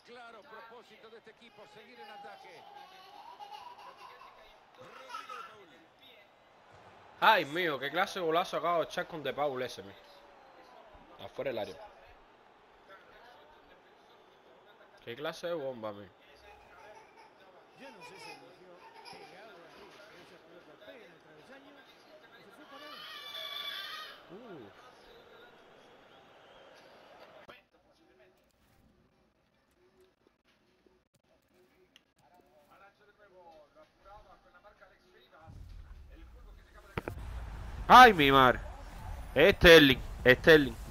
Claro propósito de este equipo, seguir en ataque. Ay, mío, qué clase de golazo acaba de echar con De Paul ese, mío. Afuera del área. Qué clase de bomba, mío. Yo no sé si eligió pegado de arriba, pero esa pelota pega en el travesaño y se fue para adentro. Ay, mi madre. Sterling.